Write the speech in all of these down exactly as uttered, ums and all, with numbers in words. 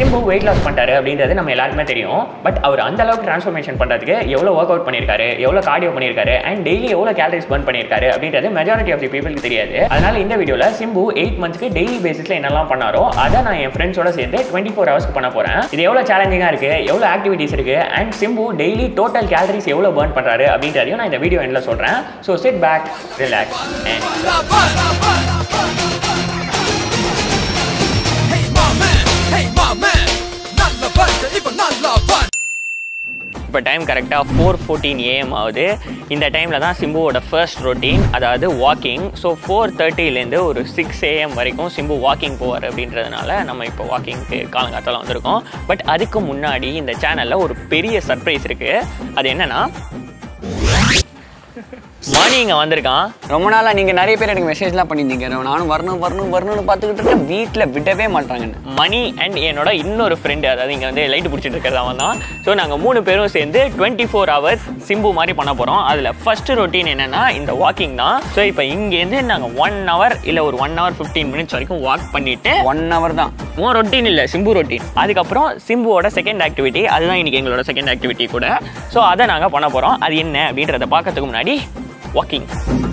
Simbu weight loss பண்ணிட்டாரு அப்படின்றது நம்ம எல்லாருக்குமே தெரியும். பட் அவர் அந்த அளவுக்கு டிரான்ஸ்ஃபர்மேஷன் பண்ணுறதுக்கு எவ்வளோ ஒர்க் அவுட் பண்ணியிருக்காரு, எவ்வளோ கார்டியோ பண்ணியிருக்காரு அண்ட் டெய்லி எவ்வளோ கேலரிஸ் பர்ன் பண்ணியிருக்காரு அப்படின்றது மெஜாரிட்டி ஆஃப் தி பீப்புளுக்கு தெரியாது. அதனால இந்த வீடியோவில் சிம்பு எயிட் மந்த்ஸ்க்கு டெய்லி பேசிஸில் என்னெல்லாம் பண்ணாரோ அதை நான் என் ஃப்ரெண்ட்ஸோட சேர்ந்து டுவெண்ட்டி ஃபோர் ஹவர்ஸ்க்கு பண்ண போகிறேன். இது எவ்வளோ சேலஞ்சிங்காக இருக்குது, எவ்வளோ ஆக்டிவிட்டிஸ் இருக்குது and Simbu daily total calories எவ்வளோ பர்ன் பண்ணுறாரு அப்படின்றதையும் நான் இந்த வீடியோ எண்டில் சொல்கிறேன். So sit back, relax and இப்போ டைம் கரெக்டாக ஃபோர் ஃபோர்டீன் ஏஎம் ஆகுது. இந்த டைமில் தான் சிம்புவோட ஃபர்ஸ்ட் ரொட்டீன், அதாவது வாக்கிங். ஸோ ஃபோர் தேர்ட்டிலேருந்து ஒரு சிக்ஸ் ஏஎம் வரைக்கும் சிம்பு வாக்கிங் போவார் அப்படின்றதுனால நம்ம இப்போ வாக்கிங்க்கு காலங்காத்தால் வந்திருக்கோம். பட் அதுக்கு முன்னாடி இந்த சேனலில் ஒரு பெரிய சர்ப்ரைஸ் இருக்குது. அது என்னென்னா மணி இங்கே வந்திருக்கான். ரொம்ப நாளாக நீங்கள் நிறைய பேர் எனக்கு மெசேஜ்லாம் பண்ணியிருந்தீங்க, நானும் வரணும் வரணும் வரணும்னு பார்த்துக்கிட்டு இருக்கேன், வீட்டில் விடவே மாட்டாங்கன்னு. மணி அண்ட் என்னோட இன்னொரு ஃப்ரெண்டு, அதாவது இங்கே வந்து லைட்டு பிடிச்சிட்டு இருக்கிறதா தான். ஸோ நாங்கள் மூணு பேரும் சேர்ந்து டுவெண்ட்டி ஃபோர் ஹவர்ஸ் சிம்பு மாதிரி பண்ண போகிறோம். அதில் ஃபஸ்ட்டு ரொட்டீன் என்னென்னா இந்த வாக்கிங் தான். ஸோ இப்போ இங்கேருந்து நாங்கள் ஒன் ஹவர் இல்லை ஒரு ஒன் ஹவர் ஃபிஃப்டீன் மினிட்ஸ் வரைக்கும் வாக் பண்ணிவிட்டு ஒன் ஹவர் தான் உன் ரொட்டீன் இல்லை சிம்பு ரொட்டீன். அதுக்கப்புறம் சிம்புவோட செகண்ட் ஆக்டிவிட்டி, அதுதான் இன்றைக்கி எங்களோட செகண்ட் ஆக்டிவிட்டி கூட. ஸோ அதை நாங்கள் பண்ண போகிறோம். அது என்ன அப்படின்றத பார்க்கறதுக்கு முன்னாடி வாக்கிங்.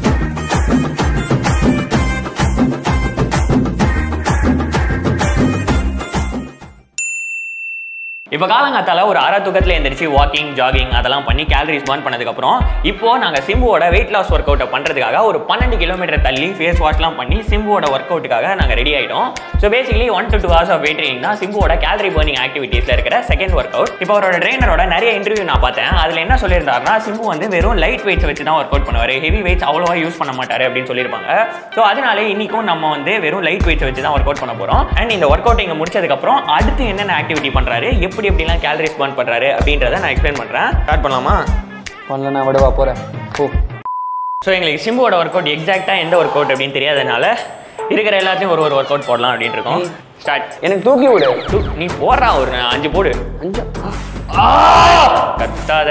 இப்போ காலங்காத்தால ஒரு அரை தூக்கத்தில் எழுந்திரிச்சு வாக்கிங், ஜாகிங் அதெல்லாம் பண்ணி கேலரிஸ் பர்ன் பண்ணதுக்கப்புறம் இப்போ நாங்கள் சிம்புவோட வெயிட் லாஸ் ஒர்க் அவுட்டை பண்ணுறதுக்காக ஒரு பன்னெண்டு கிலோமீட்டர் தள்ளி ஃபேஸ் வாஷ்லாம் பண்ணி சிம்புவோட ஒர்க் அவுட்டுக்காக நாங்கள் ரெடி ஆகிட்டோம். So basically one to two hours of weight training தான் சிம்புவோட கேலரி பர்னிங் ஆக்டிவிட்டீஸில் இருக்கிற செகண்ட் ஒர்க் அவுட். இப்போ அவரோட ட்ரெயினரோட நிறைய இன்டர்வியூ நான் பார்த்தேன். அதில் என்ன சொல்லியிருந்தாருன்னா சிம்பு வந்து வெறும் லைட் வெயிட்ஸ் வச்சு தான் ஒர்க் அவுட் பண்ணுவார், ஹெவி வெயிட்ஸ் அவ்வளோவா யூஸ் பண்ண மாட்டார் அப்படின்னு சொல்லியிருப்பாங்க. ஸோ அதனால இன்னைக்கும் நம்ம வந்து வெறும் லைட் வெயிட்ஸ் வச்சு தான் ஒர்க் அவுட் பண்ண போகிறோம். அண்ட் இந்த ஒர்க் அவுட் இங்கே முடிச்சதுக்கப்புறம் அடுத்து என்னென்ன ஆக்டிவிட்டி பண்ணுறாரு, எப்படி எப்படிலாம் கேலரிஸ் பர்ன் பண்றாரு அப்படின்றத நான் எக்ஸ்பிளைன் பண்றேன். ஸ்டார்ட் பண்ணலாமா? பண்ணல, விடவா போறேன். ஓ ஸோ எங்களுக்கு சிம்புவோட ஒர்க் அவுட் எக்ஸாக்டா எந்த ஒர்க் அவுட் அப்படின்னு தெரியாதனால இருக்கிற எல்லாத்தையும் ஒரு ஒரு ஒர்க் அவுட் போடலாம் அப்படின்னு இருக்கோம். ஸ்டார்ட். எனக்கு தூக்கி விடு. நீ போடுறா, ஒரு அஞ்சு போடு. அஞ்சு கத்தாத.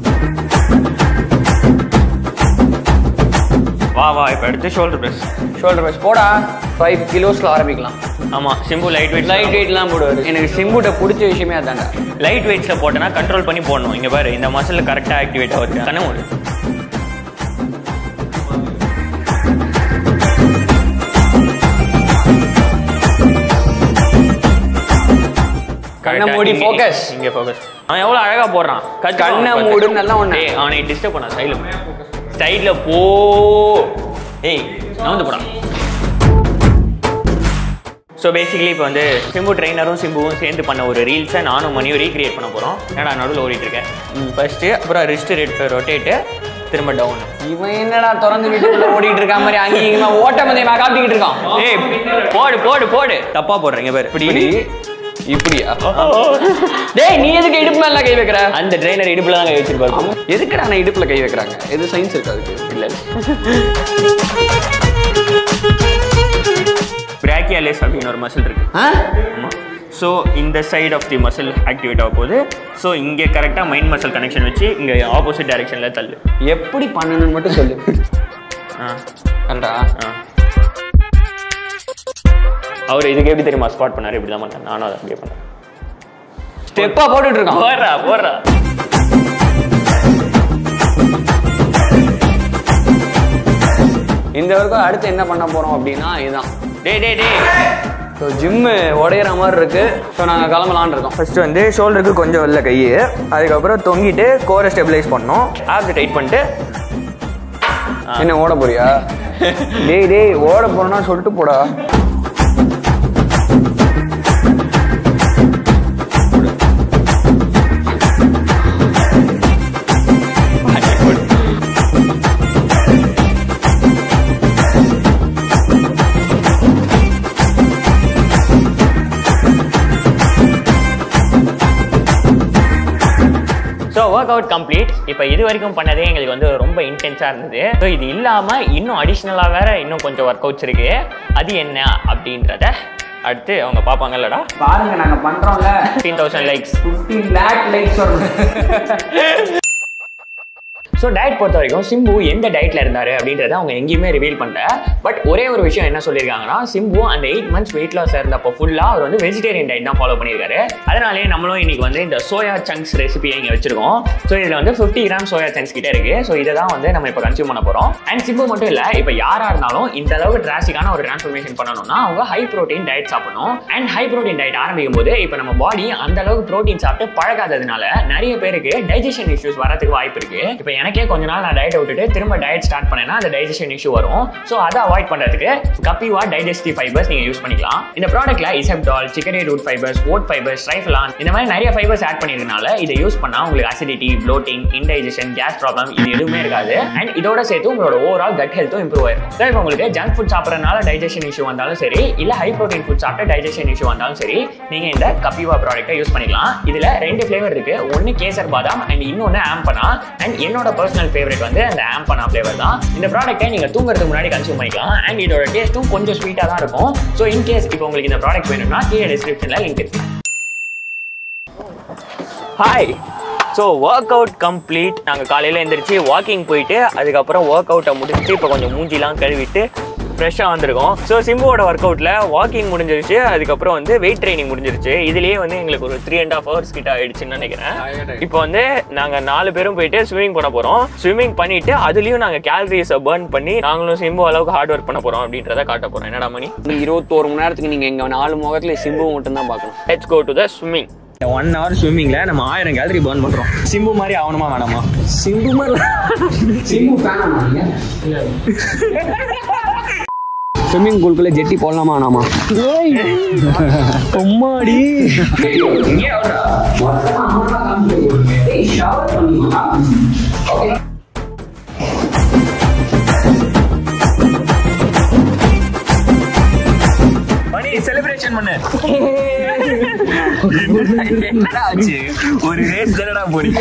வா வா இப்போ எடுத்து ஷோல்டர் பிரஸ். ஷோல்டர் பிரஸ் போடா. ஃபைவ் கிலோஸ்ல ஆரம்பிக்கலாம். ஆமாம், சிம்பு லைட் வெயிட் லைட் வெயிட்லாம் போடுவார். எனக்கு சிம்புட்ட பிடிச்ச விஷயமே அதான்டா. லைட் வெயிட்ஸில் போட்டோன்னா கண்ட்ரோல் பண்ணி போடணும். இங்கே பாரு, இந்த மசில் கரெக்டாக ஆக்டிவேட் ஆகுது. கண்ணு மூடு. கண்ணை மூடி ஃபோக்கஸ். இங்கே ஃபோக்கஸ். அவன் எவ்வளோ அழகாக போடுறான். கண்ணை மூடுன்னு நல்லா ஒன்று. அவனை டிஸ்டர்ப் பண்ண சைடில் சைடில் போ. ஏய் நான் வந்து போடான். ஸோ பேசிக்கலி இப்போ வந்து சிம்பு ட்ரெயினரும் சிம்புவும் சேர்ந்து பண்ண ஒரு ரீல்ஸை நானும் மணியும் ரீக்ரியேட் பண்ண போகிறோம். ஏன்னா நடுவில் ஓடிட்டு இருக்கேன். ஃபர்ஸ்ட்டு அப்புறம் ரிஸ்ட் ரெட் ரொட்டேட்டு திரும்ப டவுன். இவன் என்னடா திறந்து வீட்டுக்குள்ள ஓடிட்டு இருக்க மாதிரி அங்கேயுமா ஓட்ட மந்தையமா காப்பிக்கிட்டு இருக்கான். ஏய் போடு போடு போடு. தப்பா போடுறீங்க பேர். இப்படி இப்படியா? டேய் நீ எதுக்கு இடுப்பு மேல கை வைக்கிற? அந்த ட்ரெயினர் இடுப்புல தான் கை வச்சிருப்பாரு. எதுக்குடா நான் இடுப்புல கை வைக்கிறாங்க? எது சயின்ஸ் இருக்கு அதுக்கு? இல்லை பிராக்கியாலிஸ் அப்படின்னு ஒரு மசில் இருக்கு. ஆமாம். ஸோ இந்த side of the muscle activate ஆக போகுது. ஸோ இங்கே கரெக்டாக மைண்ட் மசில் கனெக்ஷன் வச்சு இங்கே ஆப்போசிட் டைரெக்ஷனில் தள்ளு. எப்படி பண்ணணும்னு மட்டும் சொல்லு. ஆ கரெக்டா? ஆ அவர் இதுக்கு எப்படி தெரியுமா ஸ்பாட் பண்ணார்? இப்படி தான் பண்ணேன் நானும் அதை அப்படியே பண்ணேன். ஸ்டெப்பாக போட்டுட்டு இருக்கான். போடுறா போடுறா. இந்த வரைக்கும் அடுத்து என்ன பண்ண போகிறோம் அப்படின்னா இதுதான். டே டே டே ஸோ ஜிம்மு உடையிற மாதிரி இருக்கு. ஸோ நாங்கள் கிளம்பலான் இருக்கோம். ஃபர்ஸ்ட் வந்து ஷோல்டருக்கு கொஞ்சம் வெளில கை, அதுக்கப்புறம் தொங்கிட்டு கோரை ஸ்டெபிலைஸ் பண்ணோம். ஆப்ஸ் டைட் பண்ணிட்டு என்ன ஓட போறியா? டேய் டேய் ஓட போறோம்னா சொல்லிட்டு போடா. So work out complete. இப்போ இது வரைக்கும் பண்ணதே எங்களுக்கு வந்து ரொம்ப இன்டென்ஸாக இருந்தது. ஸோ இது இல்லாமல் இன்னும் அடிஷ்னலாக வேற இன்னும் கொஞ்சம் ஒர்க் அவுட்ஸ் இருக்கு. அது என்ன அப்படின்றத அடுத்து அவங்க பார்ப்பாங்கல்லடா. பாருங்க நாங்கள் பண்ணுறோம்ல. Fifteen thousand likes fifteen lakh likes வரும். ஸோ டயட் பொறுத்த வரைக்கும் சிம்பு எந்த டயட்ல இருந்தாரு அப்படின்றத அவங்க எங்கேயுமே ரிவீல் பண்ணல. பட் ஒரே ஒரு விஷயம் என்ன சொல்லியிருக்காங்கன்னா, சிம்பு அந்த எயிட் மந்த்ஸ் வெயிட் லாஸ் இருந்தப்போ ஃபுல்லாக அவர் வந்து வெஜிடேரியன் டயட் தான் ஃபாலோ பண்ணியிருக்காரு. அதனாலே நம்மளும் இன்னைக்கு வந்து இந்த சோயா சங்க்ஸ் ரெசிபி இங்கே வச்சிருக்கோம். ஸோ இதில் வந்து ஃபிஃப்டி கிராம் சோயா சங்க்ஸ் கிட்ட இருக்கு. ஸோ இதை தான் வந்து நம்ம இப்போ கன்சியூம் பண்ண போகிறோம். அண்ட் சிம்பு மட்டும் இல்லை, இப்போ யாராக இருந்தாலும் இந்த அளவுக்கு டிராஸ்டிக்கான ஒரு டிரான்ஸ்ஃபர்மேஷன் பண்ணணும்னா அவங்க ஹை ப்ரோட்டீன் டயட் சாப்பிடணும். அண்ட் ஹை ப்ரோட்டீன் டயட் ஆரம்பிக்கும் போது இப்போ நம்ம பாடி அந்த அளவுக்கு ப்ரோட்டீன் சாப்பிட்டு பழகாததுனால நிறைய பேருக்கு டைஜஷன் இஷ்யூஸ் வரதுக்கு வாய்ப்பு இருக்கு. இப்போ எனக்கே கொஞ்ச நாள் நான் டயட் விட்டுட்டு திரும்ப டயட் ஸ்டார்ட் பண்ணேன்னா அந்த டைஜஷன் இஷ்யூ வரும். ஸோ அதை அவாய்ட் பண்றதுக்கு கபிவா டைஜஸ்டிவ் ஃபைபர்ஸ் நீங்க யூஸ் பண்ணிக்கலாம். இந்த ப்ராடக்ட்ல இசெப்டால், chicory root fibres, oat fibres, ட்ரைஃபலான் இந்த மாதிரி நிறைய ஃபைபர்ஸ் ஆட் பண்ணிருக்கனால இதை யூஸ் பண்ணா உங்களுக்கு acidity, bloating, indigestion, gas problem இது எதுவுமே இருக்காது. அண்ட் இதோட சேர்த்து உங்களோட ஓவரால் கட் ஹெல்த்தும் இம்ப்ரூவ் ஆயிருக்கும். ஸோ இப்போ உங்களுக்கு ஜங்க் ஃபுட் சாப்பிட்றதுனால டைஜஷன் இஷ்யூ வந்தாலும் சரி, இல்ல ஹை ப்ரோட்டீன் ஃபுட் சாப்பிட்டு டைஜஷன் இஷ்யூ வந்தாலும் சரி, நீங்க இந்த கபிவா ப்ராடக்ட்டை யூஸ் பண்ணிக்கலாம். இதுல ரெண்டு ஃபிளேவர் இருக்கு. ஒன்னு கேசர் பாதாம் அண்ட் இன்னொன்னு ஆம்பனா. அண்ட் என்னோட பர்சனல் ஃபேவரட் வந்து அந்த ஆம்பனா ஃபிளேவர் தான். இந்த ப்ராடக்ட்டை நீங்க தூங்குறதுக்கு முன்னாடி கன்சியூம் பண்ணிக்கலாம். அண்ட் இதோட டேஸ்ட்டும் கொஞ்சம் ஸ்வீட்டா தான் இருக்கும். ஸோ இன் கேஸ் இப்போ உங்களுக்கு இந்த ப்ராடக்ட் வேணும்னா கீழே டிஸ்கிரிப்ஷன்ல லிங்க் இருக்கு. Hi. So work out complete. நாங்கள் காலையில் எழுந்திரிச்சு வாக்கிங் போயிட்டு அதுக்கப்புறம் ஒர்க் அவுட்டை முடிச்சுட்டு இப்போ கொஞ்சம் மூஞ்சிலாம் கழுவிட்டு ஃப்ரெஷ்ஷாக வந்திருக்கோம். ஸோ சிம்புவோட ஒர்க் அவுட்டில் வாக்கிங் முடிஞ்சிருச்சு, அதுக்கப்புறம் வந்து வெயிட் ட்ரைனிங் முடிஞ்சிருச்சு. இதுலேயே வந்து எங்களுக்கு ஒரு த்ரீ அண்ட் ஹாஃப் ஹவர்ஸ் கிட்ட ஆயிடுச்சுன்னு நினைக்கிறேன். இப்போ வந்து நாங்கள் நாலு பேரும் போயிட்டு ஸ்விம்மிங் பண்ண போகிறோம். ஸ்விம்மிங் பண்ணிட்டு அதுலேயும் நாங்கள் கேலரிஸை பர்ன் பண்ணி நாங்களும் சிம்பு அளவுக்கு ஹார்ட் ஒர்க் பண்ண போகிறோம் அப்படின்றத காட்ட போகிறோம். என்னடா மணி, இருபத்தோரு மணி நேரத்துக்கு நீங்கள் எங்கள் நாலு முகத்தில் சிம்பு மட்டும் தான் பார்க்கணும். Let's go to the swimming. One hour ஸ்விம்மிங்ல நம்ம ஆயிரம் கேலரி பர்ன் பண்றோம். சிம்பு மாதிரி ஆகணுமா வேணாமா? சிம்பு மாதிரி சிம்பு ஃபேனா நீங்க? ஸ்விம்மிங் பூல்குள்ள ஜெட்டி போடலாமா வேணாமா? அம்மாடி செலிப்ரேஷன் பண்ணு. ஒரு ரேஸ் தானடா போறீங்க.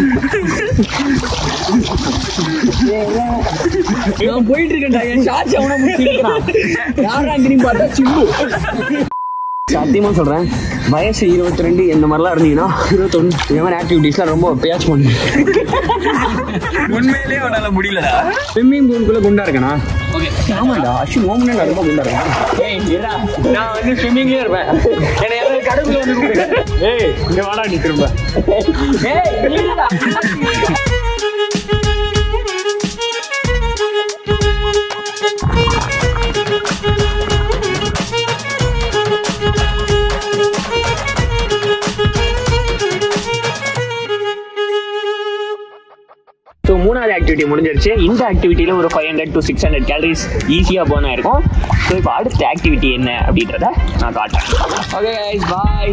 போயிட்டு இருக்கேன்டா, என் ஷாட்ஸ் அவன முடிச்சிருக்கான். யாரா அங்கனி பார்த்தா சிம்பு. சத்தியமா சொல்றேன், வயசு இருபத்தி ரெண்டு இந்த மாதிரிலாம் இருந்தீங்கன்னா இருபத்தொன்னு இந்த மாதிரி ஆக்டிவிட்டிஸ்லாம் ரொம்ப பேட்ச் பண்ணு. உண்மையிலேயே உன்னால முடியலடா. ஸ்விம்மிங் பூலுக்குள்ள குண்டா இருக்கனா? ஆமாடா, அஸ்வின் ஓமனே ரொம்ப குண்டா இருக்கான். நான் வந்து ஸ்விம்மிங்லயே இருப்பேன். என்னை யாரும் கடவுள் வந்து கூப்பிடுங்க. ஏய் இங்க வாடா நீ திரும்ப. ஏய் இல்லடா. ஸோ மூணாவது ஆக்டிவிட்டி முடிஞ்சிருச்சு. இந்த ஆக்டிவிட்டியில் ஒரு five hundred to six hundred calories ஈஸியாக போனா இருக்கும். ஸோ இப்போ அடுத்த ஆக்டிவிட்டி என்ன அப்படின்றத நான் காட்டுறேன். Okay guys, bye.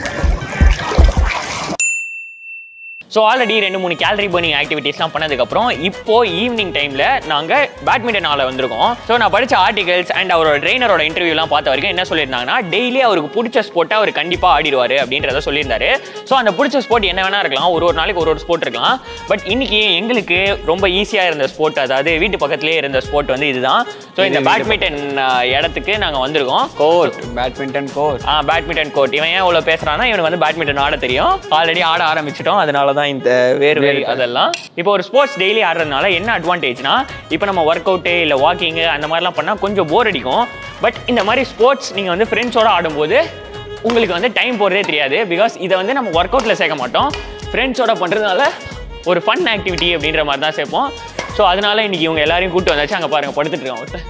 So already ரெண்டு மூணு கேலரி பர்னிங் ஆக்டிவிட்டீஸ்லாம் பண்ணதுக்கப்புறம் இப்போ ஈவினிங் டைமில் நாங்கள் பேட்மிண்டன் ஆல வந்திருக்கோம். ஸோ நான் படித்த ஆர்டிகல்ஸ் அண்ட் அவரோட ட்ரெயினரோட இன்டர்வியூலாம் பார்த்த வரைக்கும் என்ன சொல்லியிருந்தாங்கன்னா, டெய்லி அவருக்கு பிடிச்ச ஸ்போர்ட்டை அவர் கண்டிப்பாக ஆடிடுவார் அப்படின்றத சொல்லியிருந்தாரு. ஸோ அந்த பிடிச்ச ஸ்போர்ட் என்ன வேணா இருக்கலாம், ஒரு ஒரு நாளைக்கு ஒரு ஒரு ஸ்போர்ட் இருக்கலாம். பட் இன்னைக்கு எங்களுக்கு ரொம்ப ஈஸியாக இருந்த ஸ்போர்ட், அதாவது வீட்டு பக்கத்துலேயே இருந்த ஸ்போர்ட் வந்து இதுதான். ஸோ இந்த பேட்மிண்டன் இடத்துக்கு நாங்கள் வந்திருக்கோம். Court, badminton court. ஆ பேட்மிண்டன் கோர்ட். இவன் ஏன் இவ்வளோ பேசுகிறான்னா, இவனுக்கு வந்து பேட்மிண்டன் ஆட தெரியும். ஆல்ரெடி ஆட ஆரம்பிச்சிட்டோம். அதனால தான் இந்த வேர்வை அதெல்லாம். இப்போ ஒரு ஸ்போர்ட்ஸ் டெய்லி ஆடுறதுனால என்ன அட்வான்டேஜ்னா, இப்போ நம்ம ஒர்க் அவுட்டு இல்லை வாக்கிங்கு அந்த மாதிரிலாம் பண்ணால் கொஞ்சம் போர் அடிக்கும். பட் இந்த மாதிரி ஸ்போர்ட்ஸ் நீங்கள் வந்து ஃப்ரெண்ட்ஸோடு ஆடும்போது உங்களுக்கு வந்து டைம் போகிறதே தெரியாது. பிகாஸ் இதை வந்து நம்ம ஒர்க் அவுட்டில் சேர்க்க மாட்டோம், ஃப்ரெண்ட்ஸோட பண்ணுறதுனால ஒரு ஃபன் ஆக்டிவிட்டி அப்படின்ற மாதிரி தான் சேர்ப்போம். ஸோ அதனால இன்னைக்கு இவங்க எல்லாரையும் கூப்பிட்டு வந்தாச்சு. அங்கே பாருங்கள் படுத்துட்டு இருக்காங்க ஒருத்தர்.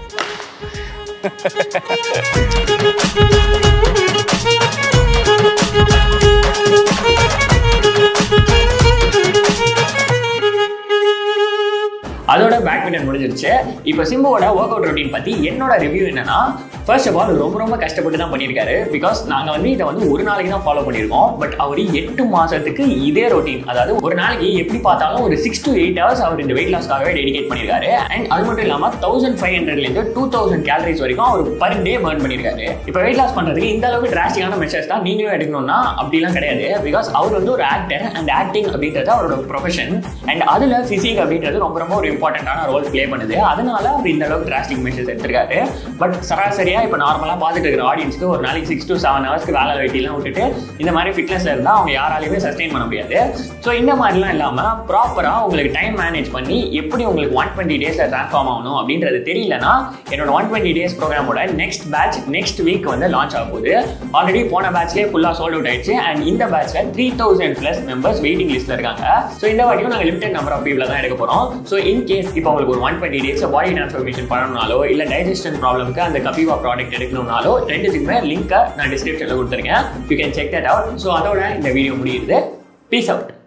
அதோட பேட்மிண்டன் முடிஞ்சிருச்சு. இப்போ சிம்புவோட ஒர்க் அவுட் ரொட்டீன் பற்றி என்னோட ரிவ்யூ என்னன்னா, ஃபர்ஸ்ட் ஆஃப் ஆல் ரொம்ப ரொம்ப கஷ்டப்பட்டு தான் பண்ணியிருக்காரு. பிகாஸ் நாங்கள் வந்து இதை வந்து ஒரு நாளைக்கு தான் ஃபாலோ பண்ணியிருக்கோம். பட் அவர் எட்டு மாதத்துக்கு இதே ரொட்டீன், அதாவது ஒரு நாளைக்கு எப்படி பார்த்தாலும் ஒரு சிக்ஸ் டு எயிட் ஹவர்ஸ் அவர் இந்த வெயிட் லாஸ்க்காகவே டெடிகேட் பண்ணியிருக்காரு. அண்ட் அது மட்டும் இல்லாமல் தௌசண்ட் ஃபைவ் ஹண்ட்ரட்லேருந்து டூ தௌசண்ட் கேலரிஸ் வரைக்கும் அவர் பர் டே பர்ன் பண்ணியிருக்காரு. இப்போ வெயிட் லாஸ் பண்ணுறதுக்கு இந்த அளவுக்கு டிராஸ்டிக்கான மெஷர்ஸ் தான் நீங்களும் எடுக்கணும்னா அப்படிலாம் கிடையாது. பிகாஸ் அவர் வந்து ஒரு ஆக்டர் அண்ட் ஆக்டிங் அப்படின்றது அவரோட ப்ரொஃபஷன். அண்ட் அதில் ஃபிசிக் அப்படின்றது ரொம்ப ரொம்ப ஒரு இம்பார்ட்டன்டான ரோல் பிளே பண்ணுது. அதனால அவர் இந்த அளவுக்கு டிராஸ்டிக் மெஷர்ஸ் எடுத்திருக்காரு. பட் சராசரியா இப்போ நார்மலாக பார்த்துட்டு இருக்கிற ஆடியன்ஸ்க்கு ஒரு நாளைக்கு சிக்ஸ் டு செவன் ஹவர்ஸ்க்கு வேலை வெட்டிலாம் விட்டுட்டு இந்த மாதிரி ஃபிட்னஸில் இருந்தால் அவங்க யாராலையுமே சஸ்டெயின் பண்ண முடியாது. ஸோ இந்த மாதிரிலாம் இல்லாமல் ப்ராப்பராக உங்களுக்கு டைம் மேனேஜ் பண்ணி எப்படி உங்களுக்கு ஒன் டுவெண்ட்டி டேஸில் ட்ரான்ஸ்ஃபார்ம் ஆகணும் அப்படின்றது தெரியலனா என்னோட ஒன் டுவெண்ட்டி டேஸ் ப்ரோக்ராமோட நெக்ஸ்ட் பேட்ச் நெக்ஸ்ட் வீக் வந்து லான்ச் ஆக போகுது. ஆல்ரெடி போன பேட்ச்லேயே ஃபுல்லாக சோல்ட் அவுட் ஆயிடுச்சு. அண்ட் இந்த பேட்ச்ல three thousand plus members waiting லிஸ்ட்ல இருக்காங்க. ஸோ இந்த வாட்டியும் நாங்கள் லிமிடெட் நம்பர் ஆஃப் பீப்பிள் தான் எடுக்க போகிறோம். ஸோ இன் கேஸ் இப்போ உங்களுக்கு ஒரு one twenty days body transformation பண்ணணும்னாலோ இல்லை டைஜஷன் ப்ராப்ளம்க்கு அந்த கபீவா ப்ராடக்ட் எடுக்கணும்னாலோ ரெண்டுத்துக்குமே லிங்கை நான் டிஸ்கிரிப்ஷனில் கொடுத்துருக்கேன். You can check that out. So அதோட இந்த வீடியோ முடியுது. Peace out.